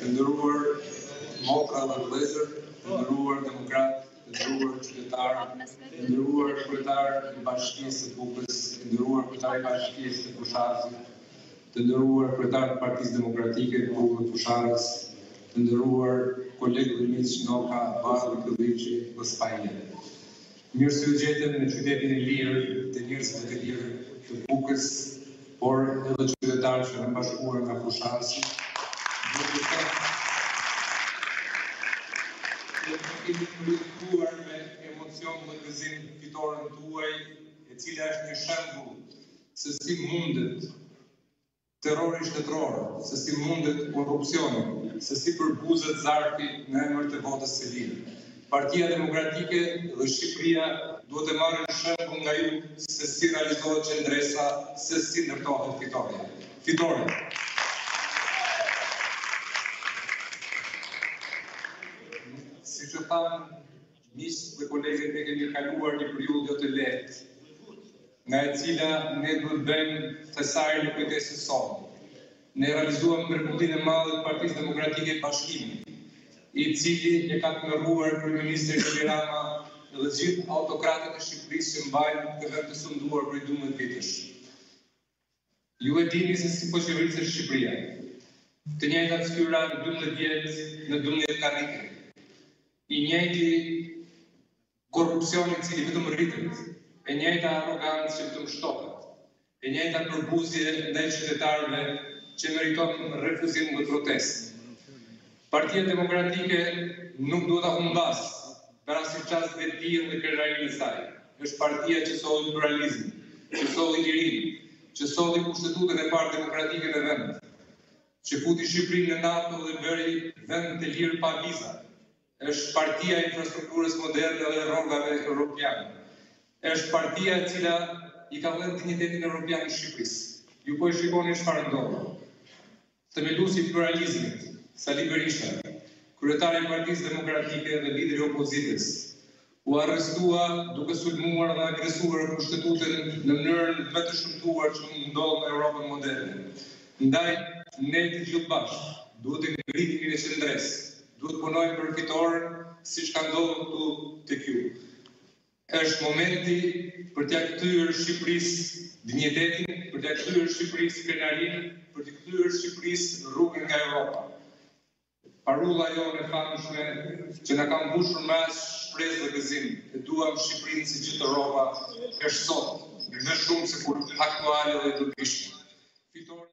të nderuar motra dhe vëllezër, të nderuar demokratë, të nderuar qytetarë, të nderuar kryetar i Bashkisë së Bukës, të nderuar kryetar i Bashkisë së Fushazit, të nderuar kryetar të Partisë Demokratike të Bukës Fusharës, të nderuar kolegë dhe miq Noka, Bardhi, Këlliçi, Vëspajje. Mirë se u gjetëm në qytetin e lirë, të njerëzve të lirë të Bukës, por edhe qytetarë që kanë bashkuar nga Fusharësi. Kemi përjetuar me emocion dhe gëzim fitoren tuaj, e cila është një shembull se si mundet terrori shtetëror, se si mundet korrupsioni, se si përbuzet zarfi në emër të votës së lirë. Partia Demokratike dhe Shqipëria duhet të marrin shembull nga ju se si realizohet qendresa, se si ndërtohet fitoria. Fitore. Siç e thanë miq dhe kolegët, ne kemi kaluar një periudhë jo të lehtë, nga e cila ne duhet bëjmë thesarin e kujdesit sonë. Ne realizuam mrekullinë e madhe të Partisë Demokratike e Bashkimit, i cili e ka të ndërruar kryeministri Edi Rama dhe gjithë autokratët e Shqipërisë që mbajnë këtë vend të sunduar prej 12 vitësh. Ju e dini se si po qeveriset Shqipëria. Të njëjtat fytyra në 12 vjet, në 12 karrike. I njëjti korrupsioni i cili vetëm rritet, e njëjta arrogancë që vetëm shtohet, e njëjta përbuzje ndaj qytetarëve që meriton refuzim dhe protestë. Partia Demokratike nuk duhet ta humbas për asnjë çast vetirë dhe krenarinë e saj. Është partia që solli pluralizmin, që solli lirinë, që solli kushtetutën e parë demokratike në vend, që futi Shqipërinë në NATO dhe bëri vend të lirë pa viza. Është partia e infrastrukturës moderne dhe rrogave europiane. Është partia e cila i ka dhënë dinjitetin evropian Shqipërisë. Ju po e shikoni çfarë ndodh. Themeluesi i pluralizmit, Sali Berisha, kryetari i Partisë Demokratike dhe lideri i opozitës, u arrestua duke sulmuar dhe agresuar kushtetutën në mënyrën më të shëmtuar që ndodh në Europën moderne. Ndaj, ne të gjithë bashkë duhet të ngritemi në qendresë, duhet të punojmë për fitoren, siç ka ndodhur këtu tek ju. Është momenti për t'ia kthyer Shqipërisë dinjitetin, për t'ia kthyer Shqipërisë krenarinë, për t'i kthyer Shqipërisë rrugën nga Europa. Parulla jonë e famshme që na ka mbushur me as shpresë dhe gëzim, e duam Shqipërinë si gjithë Europa, është sot më shumë se kur aktuale dhe dobishme.